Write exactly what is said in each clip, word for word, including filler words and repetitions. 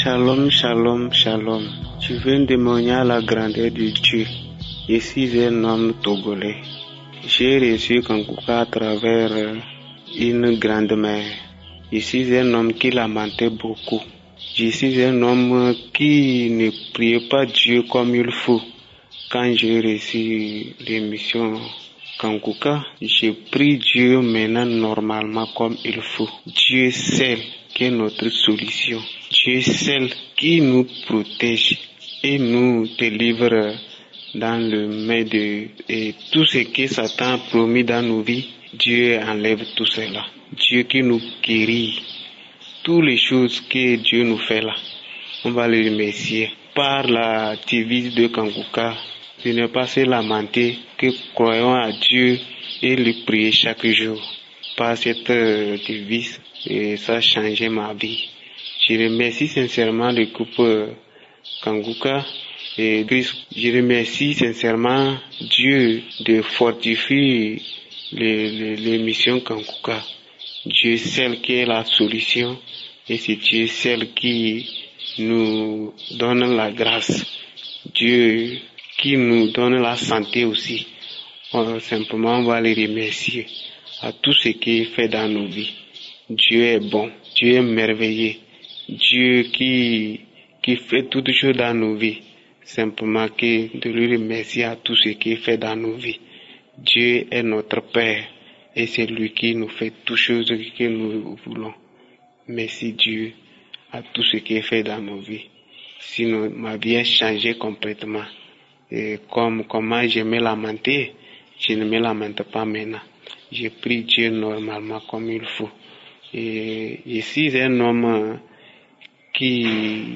Shalom, shalom, shalom. Je viens de témoigner à la grandeur de Dieu. Je suis un homme togolais. J'ai reçu Kankuka à travers une grand-mère. Je suis un homme qui lamentait beaucoup. Je suis un homme qui ne priait pas Dieu comme il faut. Quand j'ai reçu l'émission Kankuka, j'ai prié Dieu maintenant normalement comme il faut. Dieu seul qui est notre solution. Dieu seul qui nous protège et nous délivre dans le main de et tout ce que Satan a promis dans nos vies. Dieu enlève tout cela. Dieu qui nous guérit. Toutes les choses que Dieu nous fait là, on va le remercier. Par la devise de Kankuka, de ne pas se lamenter, que croyons à Dieu et le prier chaque jour. Par cette devise, et ça a changé ma vie. Je remercie sincèrement le groupe Kankuka et je remercie sincèrement Dieu de fortifier l'émission Kankuka. Dieu seul qui est la solution et c'est Dieu seul qui nous donne la grâce. Dieu qui nous donne la santé aussi. On, simplement on va les remercier à tout ce qu'il fait dans nos vies. Dieu est bon, Dieu est merveilleux. Dieu qui, qui fait toutes choses dans nos vies. Simplement que de lui remercier à tout ce qu'il fait dans nos vies. Dieu est notre Père et c'est lui qui nous fait toutes choses que nous voulons. Merci Dieu à tout ce qu'il fait dans nos vies. Sinon ma vie a changé complètement. Et comme comment je me lamentais, je ne me lamente pas maintenant. Je prie Dieu normalement comme il faut. Et je suis un homme qui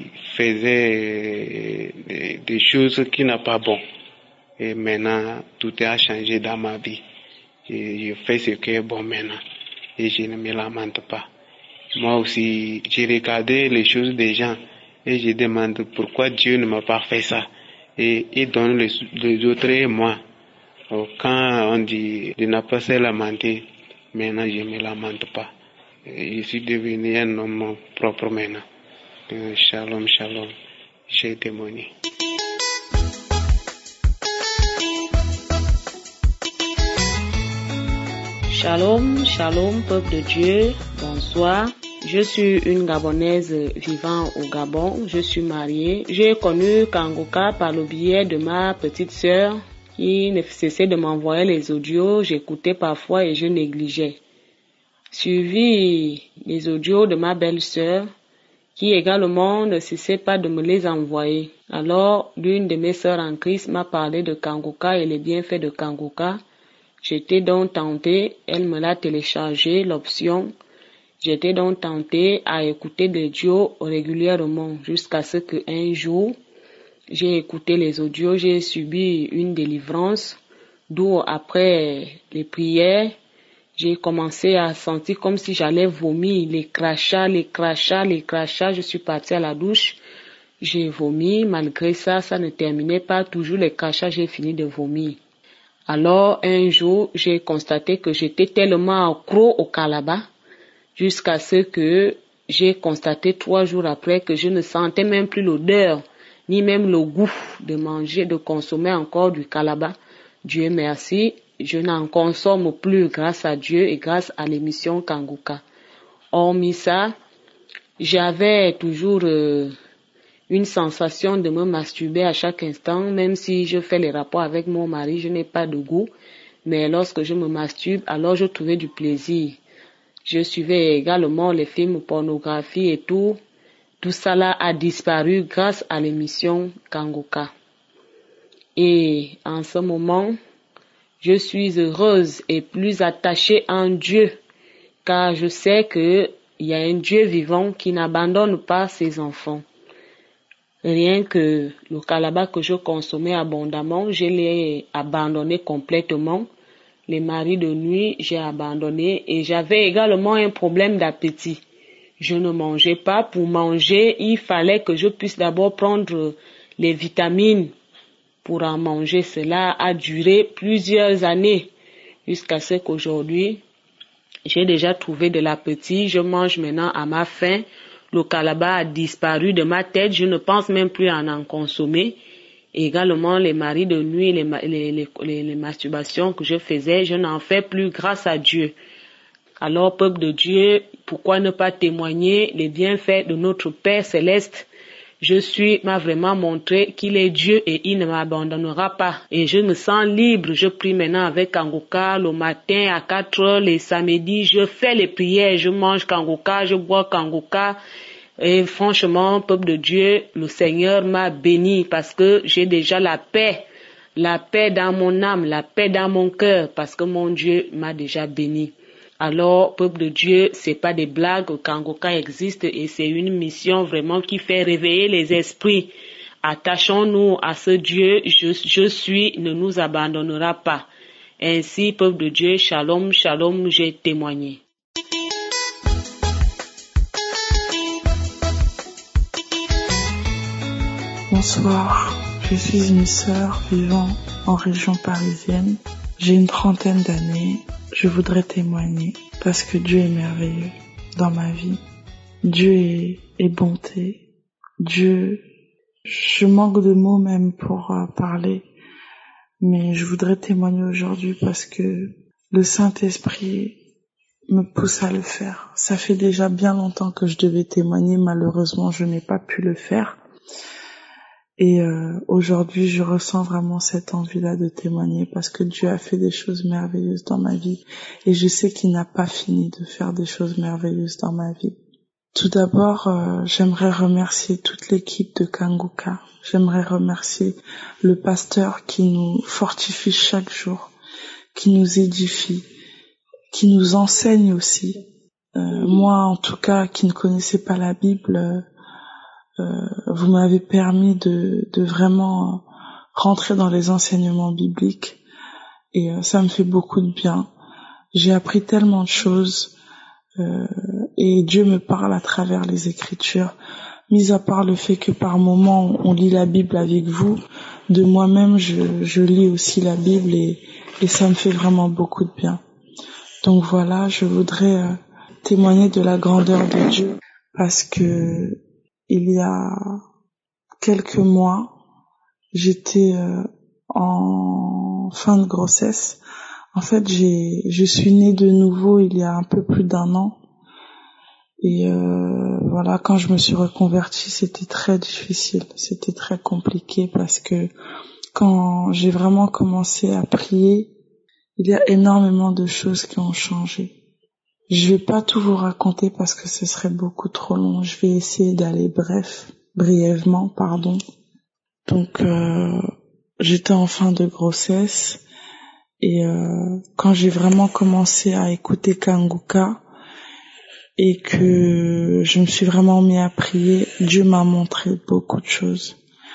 faisait des, des choses qui n'ont pas bon. Et maintenant, tout a changé dans ma vie. Je, je fais ce qui est bon maintenant. Et je ne me lamente pas. Moi aussi, j'ai regardé les choses des gens et je demande pourquoi Dieu ne m'a pas fait ça. Et il donne les, les autres et moi. Quand on dit de ne pas se lamenter, maintenant je ne me lamente pas. Je suis devenu un homme propre maintenant. Shalom, shalom. J'ai témoigné. Shalom, shalom, peuple de Dieu. Bonsoir. Je suis une Gabonaise vivant au Gabon. Je suis mariée. J'ai connu Kankuka par le biais de ma petite sœur qui ne cessait de m'envoyer les audios. J'écoutais parfois et je négligeais. Suivi les audios de ma belle-sœur qui également ne cessait pas de me les envoyer. Alors, l'une de mes sœurs en Christ m'a parlé de Kankuka et les bienfaits de Kankuka. J'étais donc tentée, elle me l'a téléchargé, l'option. J'étais donc tentée à écouter des audios régulièrement jusqu'à ce qu'un jour, j'ai écouté les audios, j'ai subi une délivrance, d'où après les prières, j'ai commencé à sentir comme si j'allais vomir, les crachats, les crachats, les crachats. Je suis partie à la douche, j'ai vomi. Malgré ça, ça ne terminait pas. Toujours les crachats, j'ai fini de vomir. Alors, un jour, j'ai constaté que j'étais tellement accro au kalaba, jusqu'à ce que j'ai constaté trois jours après que je ne sentais même plus l'odeur, ni même le goût de manger, de consommer encore du kalaba. Dieu merci. Je n'en consomme plus grâce à Dieu et grâce à l'émission Kankuka. Hormis ça, j'avais toujours euh, une sensation de me masturber à chaque instant, même si je fais les rapports avec mon mari, je n'ai pas de goût. Mais lorsque je me masturbe, alors je trouvais du plaisir. Je suivais également les films pornographie et tout. Tout ça là a disparu grâce à l'émission Kankuka. Et en ce moment, je suis heureuse et plus attachée en Dieu, car je sais qu'il y a un Dieu vivant qui n'abandonne pas ses enfants. Rien que le kalaba que je consommais abondamment, je l'ai abandonné complètement. Les maris de nuit, j'ai abandonné et j'avais également un problème d'appétit. Je ne mangeais pas. Pour manger, il fallait que je puisse d'abord prendre les vitamines pour en manger. Cela a duré plusieurs années jusqu'à ce qu'aujourd'hui, j'ai déjà trouvé de l'appétit. Je mange maintenant à ma faim. le calaba a disparu de ma tête, je ne pense même plus à en consommer. Et également les maris de nuit, les, les, les, les, les masturbations que je faisais, je n'en fais plus grâce à Dieu. Alors, peuple de Dieu, pourquoi ne pas témoigner les bienfaits de notre Père Céleste? Je suis, m'a vraiment montré qu'il est Dieu et il ne m'abandonnera pas. Et je me sens libre. Je prie maintenant avec Kanguka le matin à quatre heures, les samedis. Je fais les prières, je mange Kanguka, je bois Kanguka. Et franchement, peuple de Dieu, le Seigneur m'a béni parce que j'ai déjà la paix. La paix dans mon âme, la paix dans mon cœur parce que mon Dieu m'a déjà béni. Alors, peuple de Dieu, c'est pas des blagues, Kanguka existe et c'est une mission vraiment qui fait réveiller les esprits. Attachons-nous à ce Dieu, je, je suis, ne nous abandonnera pas. Ainsi, peuple de Dieu, shalom, shalom, j'ai témoigné. Bonsoir, je suis une sœur vivant en région parisienne. J'ai une trentaine d'années. Je voudrais témoigner parce que Dieu est merveilleux dans ma vie. Dieu est, est bonté. Dieu, je manque de mots même pour euh, parler, mais je voudrais témoigner aujourd'hui parce que le Saint-Esprit me pousse à le faire. Ça fait déjà bien longtemps que je devais témoigner, malheureusement je n'ai pas pu le faire. Et euh, aujourd'hui, je ressens vraiment cette envie-là de témoigner parce que Dieu a fait des choses merveilleuses dans ma vie et je sais qu'il n'a pas fini de faire des choses merveilleuses dans ma vie. Tout d'abord, euh, j'aimerais remercier toute l'équipe de Kanguka. J'aimerais remercier le pasteur qui nous fortifie chaque jour, qui nous édifie, qui nous enseigne aussi. Euh, moi, en tout cas, qui ne connaissais pas la Bible, euh, Euh, vous m'avez permis de, de vraiment rentrer dans les enseignements bibliques et euh, ça me fait beaucoup de bien. J'ai appris tellement de choses euh, et Dieu me parle à travers les Écritures. Mis à part le fait que par moments on lit la Bible avec vous, de moi-même je, je lis aussi la Bible et, et ça me fait vraiment beaucoup de bien. Donc voilà, je voudrais euh, témoigner de la grandeur de Dieu parce que il y a quelques mois, j'étais euh, en fin de grossesse. En fait, j'ai, je suis née de nouveau il y a un peu plus d'un an. Et euh, voilà, quand je me suis reconvertie, c'était très difficile, c'était très compliqué parce que quand j'ai vraiment commencé à prier, il y a énormément de choses qui ont changé. Je vais pas tout vous raconter parce que ce serait beaucoup trop long. Je vais essayer d'aller bref, brièvement, pardon. Donc, euh, j'étais en fin de grossesse et euh, quand j'ai vraiment commencé à écouter Kanguka et que je me suis vraiment mis à prier, Dieu m'a montré beaucoup de choses.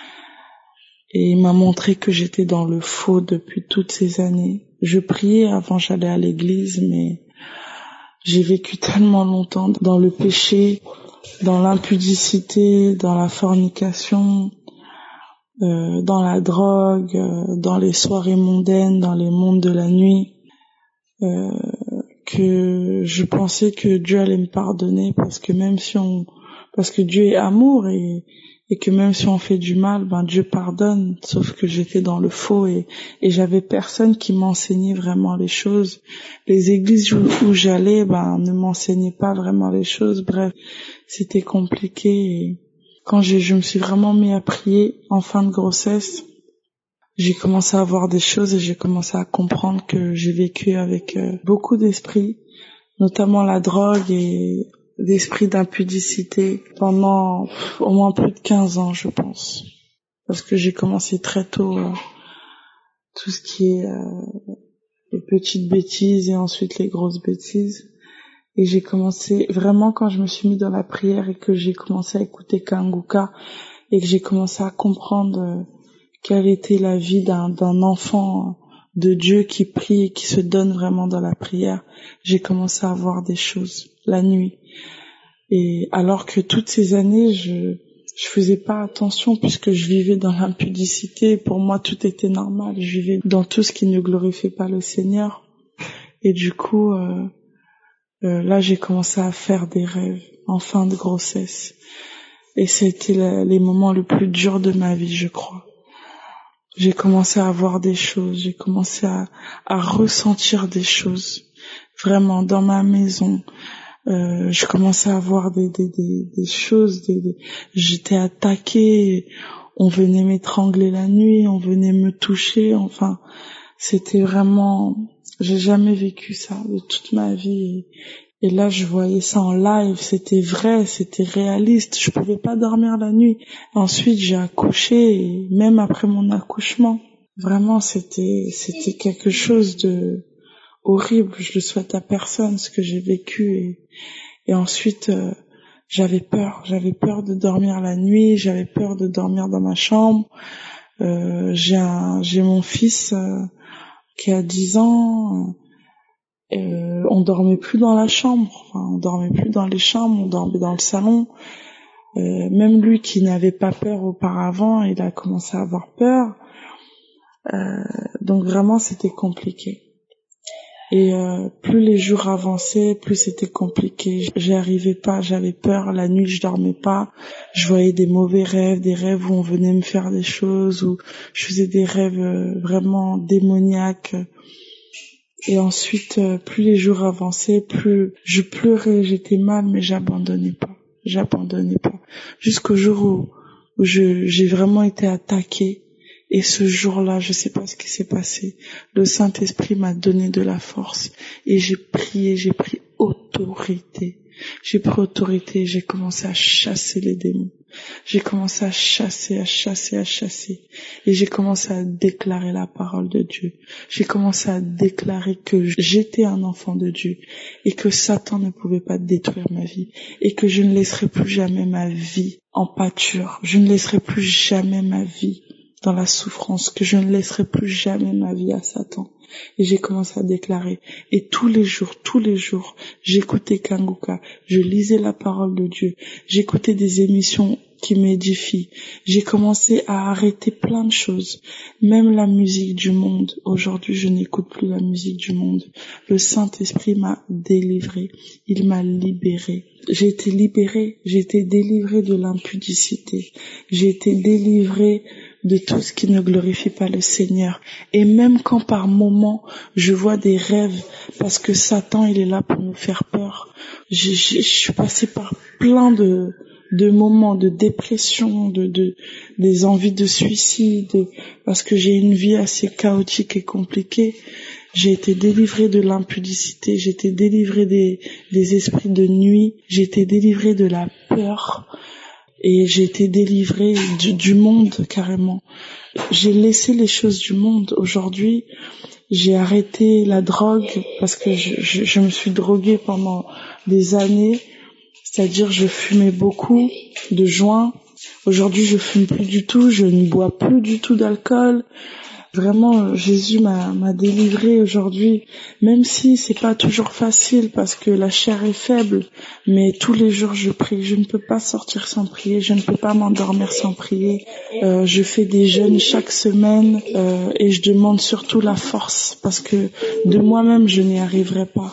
Et il m'a montré que j'étais dans le faux depuis toutes ces années. Je priais avant, j'allais à l'église, mais j'ai vécu tellement longtemps dans le péché, dans l'impudicité, dans la fornication, euh, dans la drogue, euh, dans les soirées mondaines, dans les mondes de la nuit, euh, que je pensais que Dieu allait me pardonner parce que même si on, parce que Dieu est amour et et que même si on fait du mal, ben Dieu pardonne, sauf que j'étais dans le faux et, et j'avais personne qui m'enseignait vraiment les choses. Les églises où, où j'allais, ben ne m'enseignaient pas vraiment les choses. Bref, c'était compliqué. Et quand j'ai, je me suis vraiment mis à prier en fin de grossesse, j'ai commencé à voir des choses et j'ai commencé à comprendre que j'ai vécu avec euh, beaucoup d'esprits, notamment la drogue et d'esprit d'impudicité pendant pff, au moins plus de quinze ans, je pense. Parce que j'ai commencé très tôt euh, tout ce qui est euh, les petites bêtises et ensuite les grosses bêtises. Et j'ai commencé vraiment quand je me suis mis dans la prière et que j'ai commencé à écouter Kanguka et que j'ai commencé à comprendre euh, quelle était la vie d'un, d'un enfant de Dieu qui prie et qui se donne vraiment dans la prière. J'ai commencé à voir des choses la nuit. Et alors que toutes ces années, je je faisais pas attention puisque je vivais dans l'impudicité. Pour moi, tout était normal. Je vivais dans tout ce qui ne glorifiait pas le Seigneur. Et du coup, euh, Euh, là, j'ai commencé à faire des rêves en fin de grossesse. Et c'était la, les moments les plus durs de ma vie, je crois. J'ai commencé à voir des choses, j'ai commencé à, à ressentir des choses. Vraiment, dans ma maison, euh, je commençais à voir des, des, des, des choses. Des, des... J'étais attaquée, on venait m'étrangler la nuit, on venait me toucher. Enfin, c'était vraiment... J'ai jamais vécu ça de toute ma vie. Et là, je voyais ça en live, c'était vrai, c'était réaliste. Je pouvais pas dormir la nuit. Ensuite, j'ai accouché, et même après mon accouchement, vraiment, c'était, c'était quelque chose de horrible. Je le souhaite à personne, ce que j'ai vécu. Et, et ensuite, euh, j'avais peur. J'avais peur de dormir la nuit. J'avais peur de dormir dans ma chambre. Euh, j'ai un, j'ai mon fils euh, qui a dix ans. Euh, on dormait plus dans la chambre, enfin, on dormait plus dans les chambres, on dormait dans le salon. Euh, même lui qui n'avait pas peur auparavant, il a commencé à avoir peur. Euh, donc vraiment, c'était compliqué. Et euh, plus les jours avançaient, plus c'était compliqué. J'y arrivais pas, j'avais peur. La nuit, je dormais pas. Je voyais des mauvais rêves, des rêves où on venait me faire des choses, où je faisais des rêves euh, vraiment démoniaques. Et ensuite, euh, plus les jours avançaient, plus je pleurais, j'étais mal, mais j'abandonnais pas. J'abandonnais pas. Jusqu'au jour où, où je, j'ai vraiment été attaquée. Et ce jour-là, je sais pas ce qui s'est passé. Le Saint-Esprit m'a donné de la force. Et j'ai prié, j'ai pris autorité. J'ai pris autorité et j'ai commencé à chasser les démons. J'ai commencé à chasser, à chasser, à chasser. Et j'ai commencé à déclarer la parole de Dieu. J'ai commencé à déclarer que j'étais un enfant de Dieu et que Satan ne pouvait pas détruire ma vie et que je ne laisserai plus jamais ma vie en pâture. Je ne laisserai plus jamais ma vie dans la souffrance, que je ne laisserai plus jamais ma vie à Satan. Et j'ai commencé à déclarer. Et tous les jours, tous les jours, j'écoutais Kanguka, je lisais la parole de Dieu, j'écoutais des émissions qui m'édifient. J'ai commencé à arrêter plein de choses, même la musique du monde. Aujourd'hui, je n'écoute plus la musique du monde. Le Saint-Esprit m'a délivrée, il m'a libérée. J'ai été libérée, j'ai été délivrée de l'impudicité, j'ai été délivrée de tout ce qui ne glorifie pas le Seigneur. Et même quand par moments je vois des rêves, parce que Satan il est là pour nous faire peur, je, je, je suis passée par plein de de moments de dépression, de de des envies de suicide, parce que j'ai une vie assez chaotique et compliquée. J'ai été délivrée de l'impudicité, j'ai été délivrée des des esprits de nuit, j'ai été délivrée de la peur. Et j'ai été délivrée du, du monde carrément. J'ai laissé les choses du monde. Aujourd'hui, j'ai arrêté la drogue parce que je, je, je me suis droguée pendant des années. C'est-à-dire je fumais beaucoup de joints. Aujourd'hui, je fume plus du tout. Je ne bois plus du tout d'alcool. Vraiment, Jésus m'a, m'a délivrée aujourd'hui, même si c'est pas toujours facile parce que la chair est faible, mais tous les jours je prie. Je ne peux pas sortir sans prier, je ne peux pas m'endormir sans prier. Euh, je fais des jeûnes chaque semaine euh, et je demande surtout la force parce que de moi-même je n'y arriverai pas.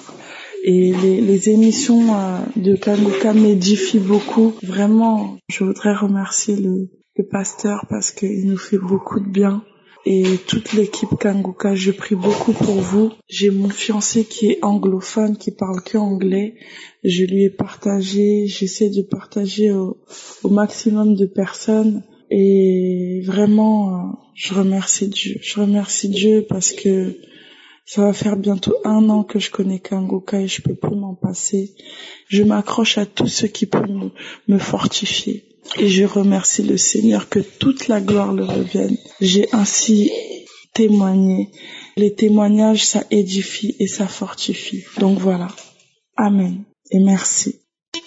Et les, les émissions euh, de Kanguka m'édifient beaucoup. Vraiment, je voudrais remercier le, le pasteur parce qu'il nous fait beaucoup de bien. Et toute l'équipe Kanguka, je prie beaucoup pour vous. J'ai mon fiancé qui est anglophone, qui parle que anglais. Je lui ai partagé, j'essaie de partager au, au maximum de personnes. Et vraiment, je remercie Dieu. Je remercie Dieu parce que ça va faire bientôt un an que je connais Kanguka et je peux plus m'en passer. Je m'accroche à tout ce qui peut me, me fortifier. Et je remercie le Seigneur, que toute la gloire le revienne. J'ai ainsi témoigné. Les témoignages, ça édifie et ça fortifie. Donc voilà. Amen. Et merci.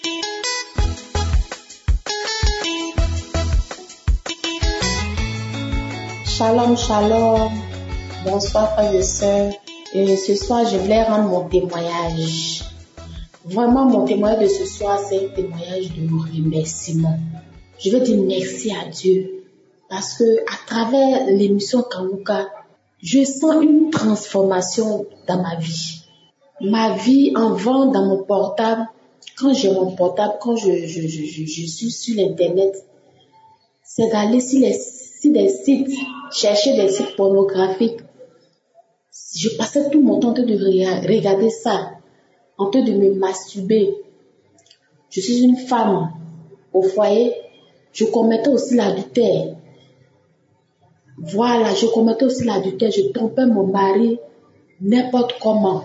Shalom, shalom. Bonsoir, frères et sœurs. Et ce soir, je voulais rendre mon témoignage. Vraiment, mon témoignage de ce soir, c'est un témoignage de remerciement. Je veux dire merci à Dieu parce que à travers l'émission Kanguka, je sens une transformation dans ma vie. Ma vie en vend dans mon portable. Quand j'ai mon portable, quand je, je, je, je, je suis sur l'internet, c'est d'aller sur, les, sur des sites, chercher des sites pornographiques. Je passais tout mon temps en train de regarder ça, en train de me masturber. Je suis une femme au foyer, je commettais aussi l'adultère. Voilà, je commettais aussi l'adultère, je trompais mon mari n'importe comment.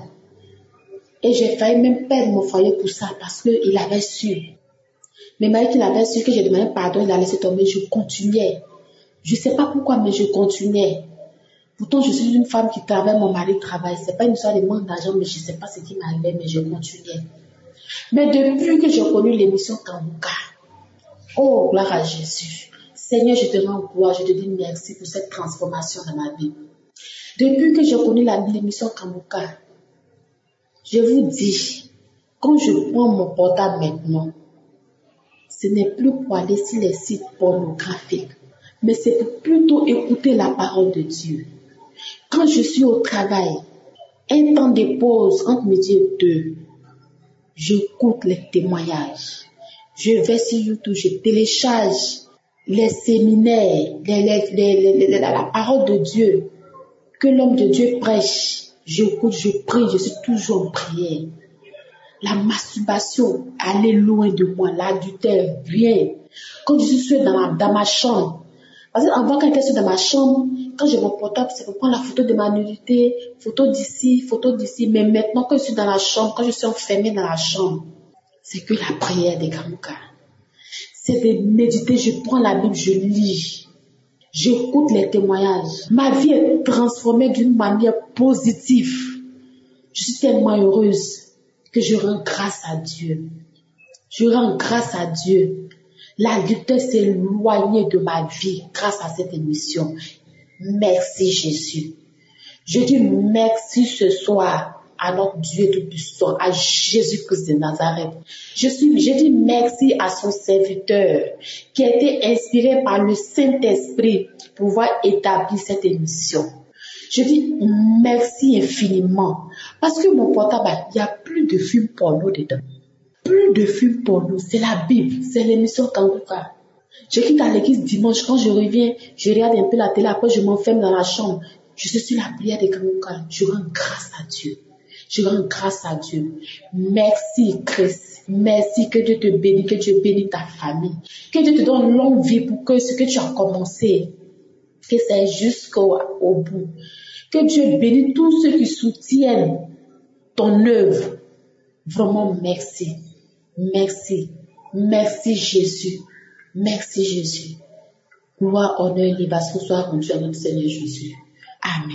Et j'ai failli même perdre mon foyer pour ça parce qu'il avait su. Mais malgré qu'il avait su que j'ai demandé pardon, il a laissé tomber, je continuais. Je ne sais pas pourquoi, mais je continuais. Pourtant, je suis une femme qui travaille, mon mari travaille. Ce n'est pas une histoire de manque d'argent, mais je ne sais pas ce qui m'arrivait, mais je continuais. Mais depuis que j'ai connu l'émission Kambouka, oh, gloire à Jésus. Seigneur, je te rends gloire, je te dis merci pour cette transformation dans ma vie. Depuis que j'ai connu la, l'émission Kambouka, je vous dis, quand je prends mon portable maintenant, ce n'est plus pour aller sur les sites pornographiques, mais c'est pour plutôt écouter la parole de Dieu. Quand je suis au travail, un temps de pause entre midi et deux, j'écoute les témoignages. Je vais sur YouTube, je télécharge les séminaires, les, les, les, les, les, la parole de Dieu, que l'homme de Dieu prêche. J'écoute, je prie, je suis toujours en prière. La masturbation, elle est loin de moi, l'adultère, rien. Quand je suis seule dans ma, dans ma chambre, parce qu'avant quand j'étais seule dans ma chambre, quand j'ai mon portable, c'est pour prendre la photo de ma nudité, photo d'ici, photo d'ici. Mais maintenant, quand je suis dans la chambre, quand je suis enfermée dans la chambre, c'est que la prière des Kambouka. C'est de méditer, je prends la Bible, je lis. J'écoute les témoignages. Ma vie est transformée d'une manière positive. Je suis tellement heureuse que je rends grâce à Dieu. Je rends grâce à Dieu. L'adultère s'est éloigné de ma vie grâce à cette émission. Merci Jésus. Je dis merci ce soir à notre Dieu Tout-Puissant, à Jésus-Christ de Nazareth. Je, suis, je dis merci à son serviteur qui a été inspiré par le Saint-Esprit pour pouvoir établir cette émission. Je dis merci infiniment parce que mon portable, il n'y a plus de films porno dedans. Plus de films porno, c'est la Bible, c'est l'émission Kambouka. Je quitte à l'église dimanche, quand je reviens, je regarde un peu la télé, après je m'enferme dans la chambre. Je suis sur la prière de Kambouka. Je rends grâce à Dieu. Je rends grâce à Dieu. Merci Christ. Merci, que Dieu te bénisse, que Dieu bénisse ta famille. Que Dieu te donne longue vie pour que ce que tu as commencé, que c'est jusqu'au au bout. Que Dieu bénisse tous ceux qui soutiennent ton œuvre. Vraiment merci. Merci. Merci Jésus. Merci Jésus. Gloire, honneur et libation soient rendus à notre Seigneur Jésus. Amen.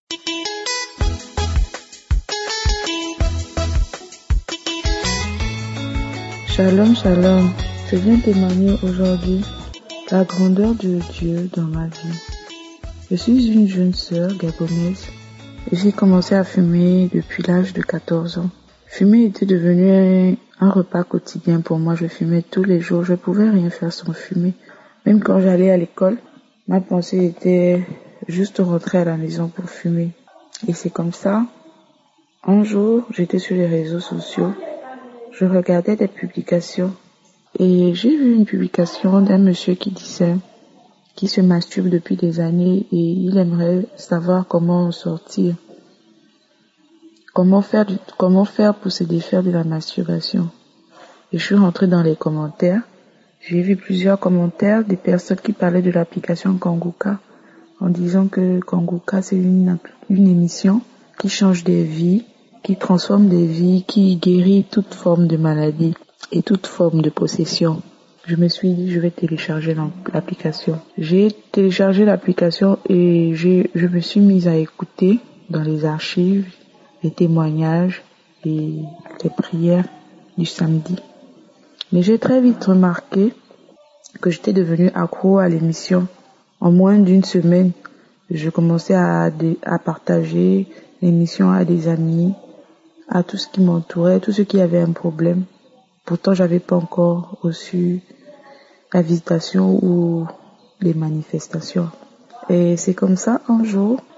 Shalom, shalom. Je viens témoigner aujourd'hui la grandeur de Dieu dans ma vie. Je suis une jeune sœur gabonaise et j'ai commencé à fumer depuis l'âge de quatorze ans. Fumer était devenu un, un repas quotidien pour moi. Je fumais tous les jours. Je ne pouvais rien faire sans fumer. Même quand j'allais à l'école, ma pensée était juste rentrer à la maison pour fumer. Et c'est comme ça. Un jour, j'étais sur les réseaux sociaux. Je regardais des publications et j'ai vu une publication d'un monsieur qui disait qu'il se masturbe depuis des années et il aimerait savoir comment en sortir. Comment faire, comment faire pour se défaire de la masturbation. Et je suis rentrée dans les commentaires. J'ai vu plusieurs commentaires des personnes qui parlaient de l'application Kambouka en disant que Kambouka c'est une, une émission qui change des vies, qui transforme des vies, qui guérit toute forme de maladie et toute forme de possession. Je me suis dit, je vais télécharger l'application. J'ai téléchargé l'application et j'ai, je me suis mise à écouter dans les archives les témoignages et les prières du samedi. Mais j'ai très vite remarqué que j'étais devenue accro à l'émission. En moins d'une semaine, je commençais à, à partager l'émission à des amis, à tout ce qui m'entourait, tous ceux qui avaient un problème. Pourtant, j'avais pas encore reçu la visitation ou les manifestations. Et c'est comme ça, un jour,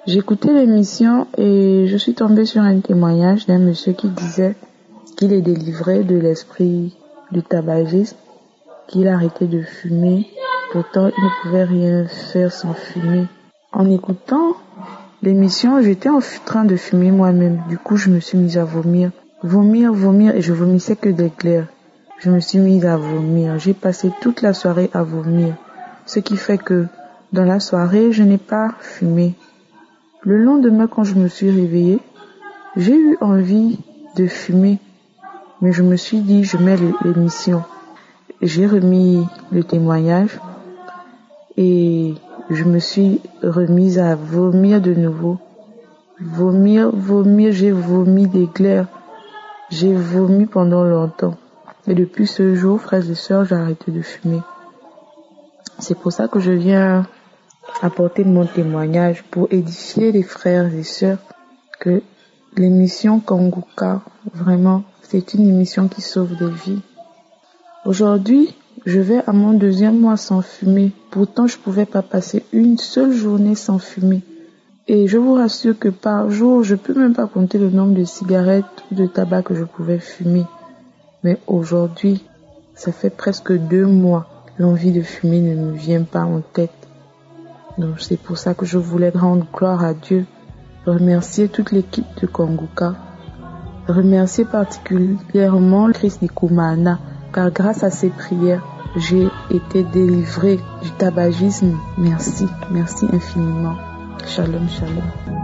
J'écoutais l'émission et je suis tombée sur un témoignage d'un monsieur qui disait qu'il est délivré de l'esprit du tabagisme, qu'il a arrêté de fumer, pourtant il ne pouvait rien faire sans fumer. En écoutant l'émission, j'étais en train de fumer moi-même, du coup je me suis mise à vomir, vomir, vomir et je vomissais que des glaires. Je me suis mise à vomir, j'ai passé toute la soirée à vomir, ce qui fait que dans la soirée, je n'ai pas fumé. Le lendemain, quand je me suis réveillée, j'ai eu envie de fumer, mais je me suis dit, je mets l'émission. J'ai remis le témoignage et je me suis remise à vomir de nouveau. Vomir, vomir, j'ai vomi des glaires. J'ai vomi pendant longtemps. Et depuis ce jour, frères et sœurs, j'ai arrêté de fumer. C'est pour ça que je viens apporter mon témoignage pour édifier les frères et sœurs que l'émission Kanguka, vraiment, c'est une émission qui sauve des vies. Aujourd'hui, je vais à mon deuxième mois sans fumer. Pourtant, je ne pouvais pas passer une seule journée sans fumer. Et je vous rassure que par jour, je ne peux même pas compter le nombre de cigarettes ou de tabac que je pouvais fumer. Mais aujourd'hui, ça fait presque deux mois, l'envie de fumer ne me vient pas en tête. Donc c'est pour ça que je voulais rendre gloire à Dieu, remercier toute l'équipe de Kanguka, remercier particulièrement Chris Nikumana, car grâce à ses prières, j'ai été délivrée du tabagisme. Merci, merci infiniment. Shalom, shalom.